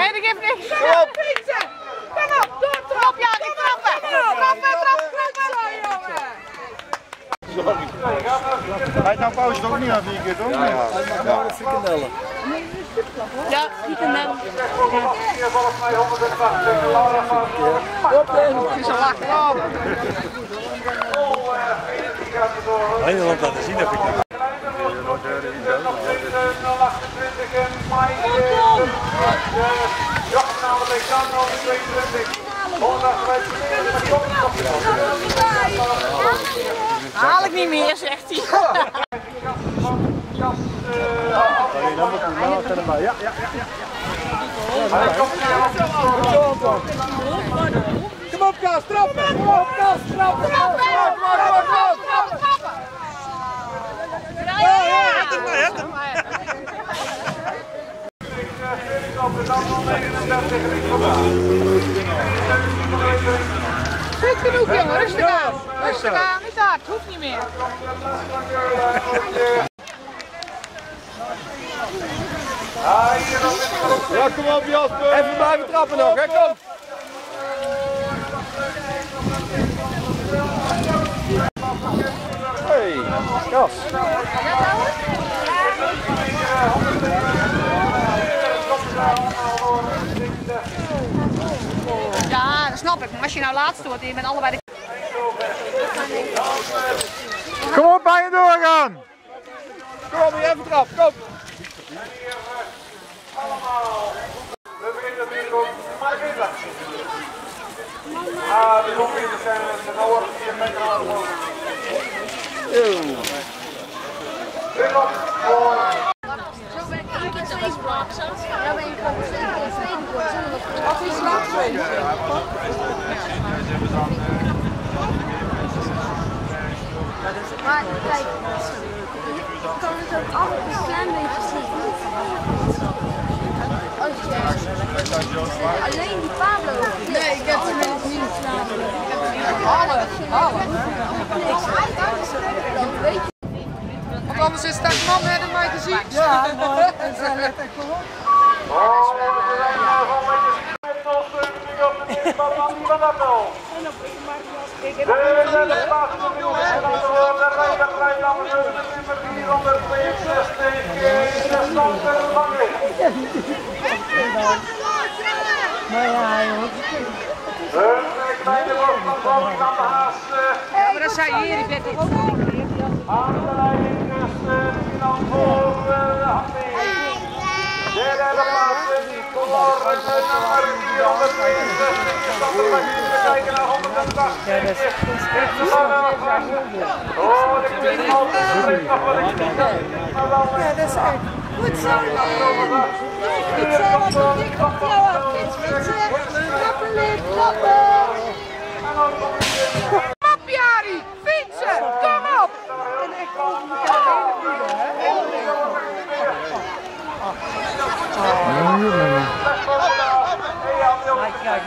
Nee, dat geeft niks. Kom op! Kom op, doortrap! Ja, die trappen! Trappen! Sorry. Hij nou pauze toch niet aan 4 keer, toch? Ja, de frikandellen. Ja, frikandellen. Volgens mij 180. Laura van Het is al lachen. Nederland laten zien heb ik niet. Haal ik niet meer, zegt hij. Ja. Kom op, Kaas, trappen! Kom op, Kaas, trappen! Kom! Goed genoeg, jongen. Rustig aan. Rustig aan. Niet hard. Hoeft niet meer. Ja, kom op, Jasper! Even blijven trappen nog, hè, kom! Hey, Kas! Ja, dat snap ik. Maar als je nou laatste wordt en je bent allebei de... Kom op, bij je doorgaan! Kom op, even trappen, kom! allemaal. We beginnen weer op Margita. Ah, de loopwielers zijn de noord 4 meter aan de boven. Druk op, voor. Zo ben ik 1 keer 2 plaatsen. Ja, ben je gewoon 2 keer 2 geworden. Wat is laatste? Maar kijk, ik kan het ook altijd een klein beetje zien. Alleen die Pablo. Nee, ik heb hem niet slapen. Halen. Dan weet je. Want anders is dat man net in mij te zien. Ja, maar het zijn net echt gewoon. Maar ja, joh. Ja, maar dat zei je hier, ik ben toch ook al een keer. Aan de leiding is dan voor de derde plaats voor nummer 462. We kijken naar 180. Ja, dat is echt Oh, ik weet niet nog wat ik denk. Ja, dat is echt goed zo. Fietsen, wat een dik op jou af. Fietsen, trappen, lid, trappen. Kom op, Jari! Fietsen! Kom op! En echt over elkaar heen vliegen, hè? Kijk,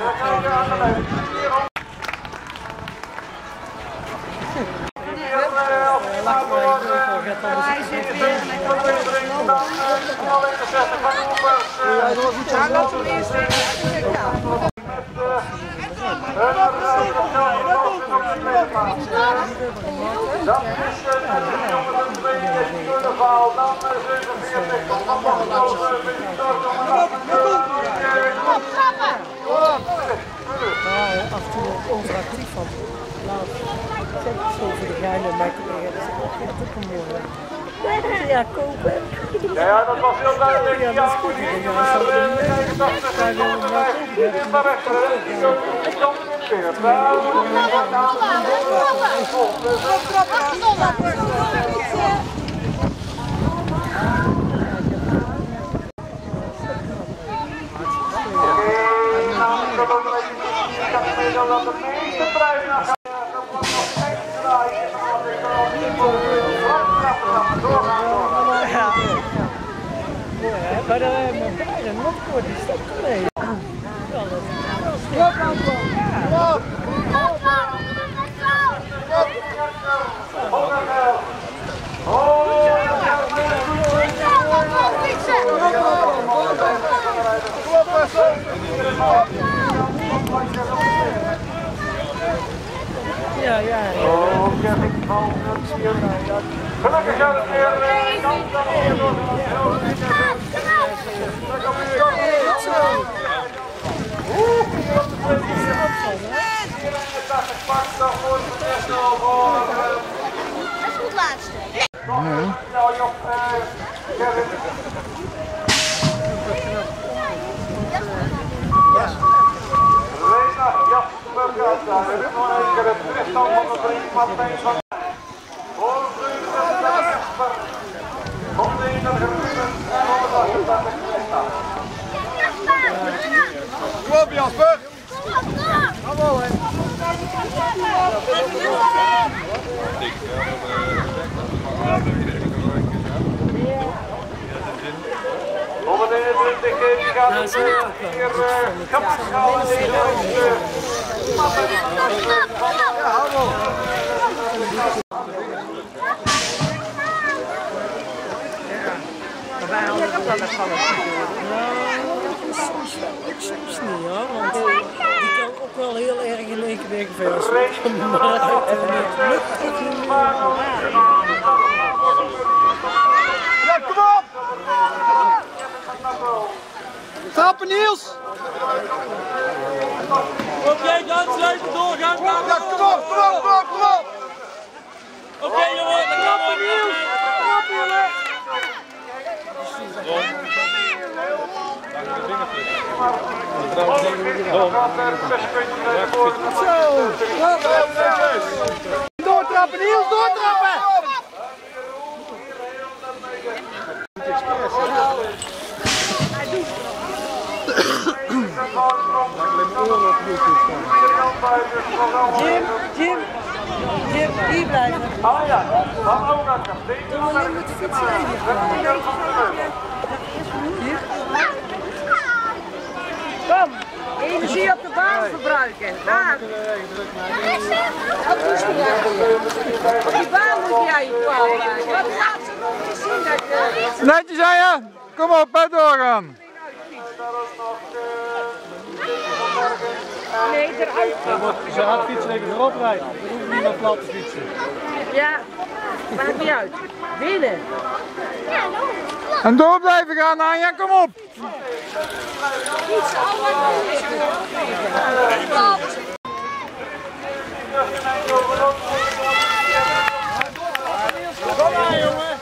af en toe overactief van laat zet het zo voor de geilen met collega, dus ik heb het vanmorgen. Ja, kopen. Ja, dat was heel duidelijk. Ja, dat is goed. Maar dan hebben we bijna nog voor die stap mee. Kom op, Ja, ja. Gelukkig gaat het weer. Dat is goed laatste. Kom op Jasper! Bravo hè! Om het 21 keer gaat het hier kapschaal Soms niet hoor, want die kan ook wel heel erg in één keer wegversen. Maar ja, kom op! Trappen Niels! Oké, dan sluiten doorgaan. Ja, kom op, kom op, kom op, kom op! Oké jongen, dan gaan we Niels. Kom op jullie! Doortrappen, Niels, doortrappen! Jim, hier blijven. Ah ja, van Oudakker. Dan moet de fiets Kom, energie op de baan verbruiken. Daar. Op die baan moet jij je kwaal maken. Wat gaat ze nog zien dat je... Netjes aan je! Kom op, bij doorgaan! Nee, eruit. Ze gaat fietsen even erop rijden. We hoeven niet meer plat te fietsen. Ja, maakt niet uit. Winnen. En door blijven gaan, Anja, kom op! Iets allemaal. Kom maar, jongen!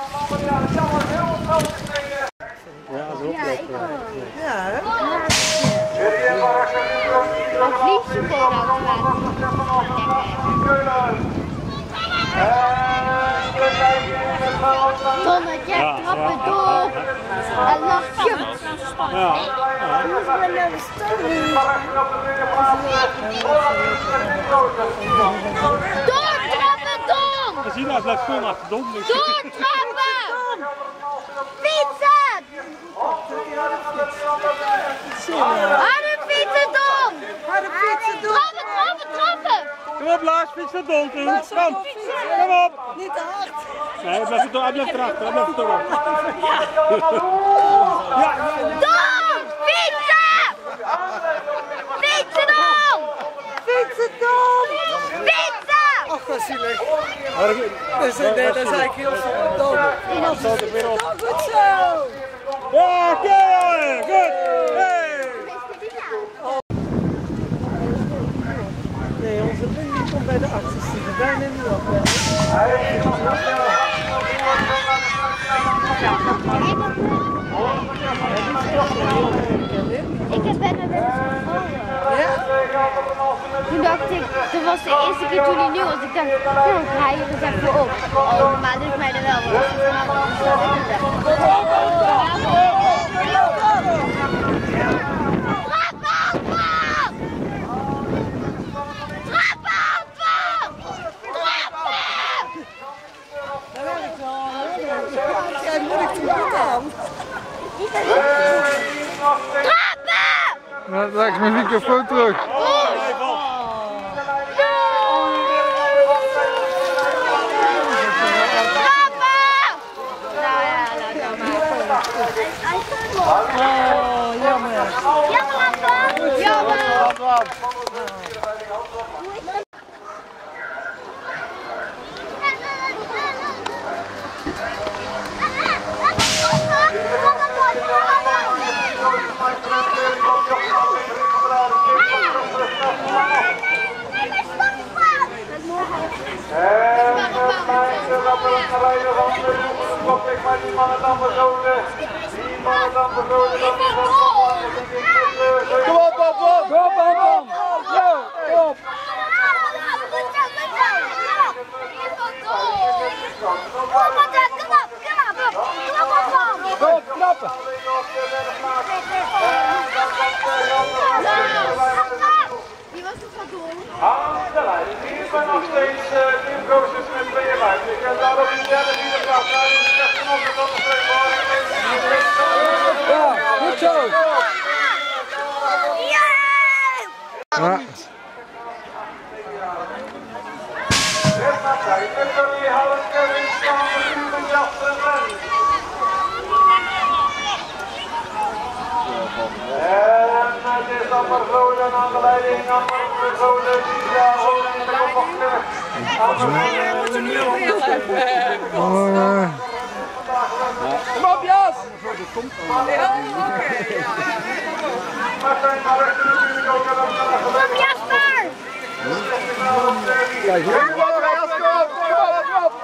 Ja, hè? Een vliegje voor Tonnetje, trappen door. En lachje. Ja. Doortrappen, Tom! We zien dat, blijft gewoon achter Dom. Doortrappen! Fietsen! Harde fietsen, Tom! Harde fietsen doen. Trappen, trappen, trappen! Kom op Lars, fiets naar Dom toe. Kom, kom op. Niet te hard. Nee, hij blijft erachter, hij blijft erop. Tom! Fietsen! Fietsen, Tom! Fietsen doen. Fietsen! Ach, wat zielig. Nee, dat is eigenlijk heel dom. Iemand is er weer op. Goed zo. Ja, oké, goed. Hey. Nee, onze vriend komt bij de acties zitten. Bijna niet op. Ik heb bijna wel eens gevallen. Ja? Toen dacht ik, dat was de eerste keer toen hij nieuw was. Ik dacht, nou, hij is er even op. Oh, maar doet mij er wel wat. Jij moet ik toen goed aan. Trappen! Nou, leg mijn microfoon terug. Oh, jammer. Jammer, Twan. Maar die mannen dan bezoden. Die mannen dan bezoden. Kom op, Bob, Bob! Kom op, Bob! Yo, op! Bob, knappen! Wie was het van doen? Aan de lijn. Hier zijn nog steeds teamcoaches met 2 erbij. Je kunt daar op die derde vierde plaats. Daar is het echt van onder de streep. Ja, goed zo! En het is Amber Groden aan de leiding. Amber Groden die daar gewoon in de kop mag terug. Kom op, Jas! Martijn naar rechter natuurlijk ook. Kom Jasper! Kijk, hier. Kom op, Jasper! Kom op!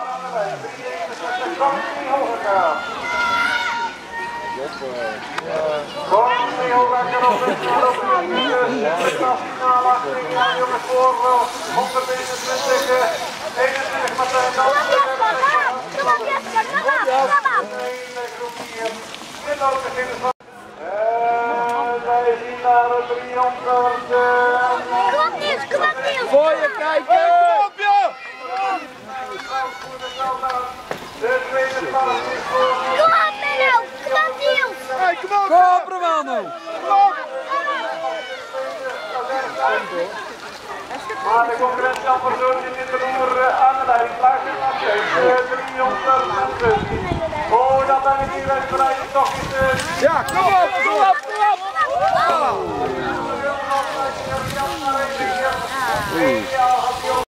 Jongens voor 121, 21 Martijn. Kom op Jasper, kom op! Wij zien daar het triomfant. Kom op Niels, kom op Niels! Voor je kijken! Kom op, joh! De tweede plaats is voor. Kom op Menno, kom op Niels! Hey, kom op! Kom op, Romano! Kom op! Maar de concurrentie al persoon zit in de roer aan de leiding. Blijft het nog steeds. Triomfant. Voordat hij in die wedstrijd toch is. Ja, kom op! Kom op! Kom op! Ja,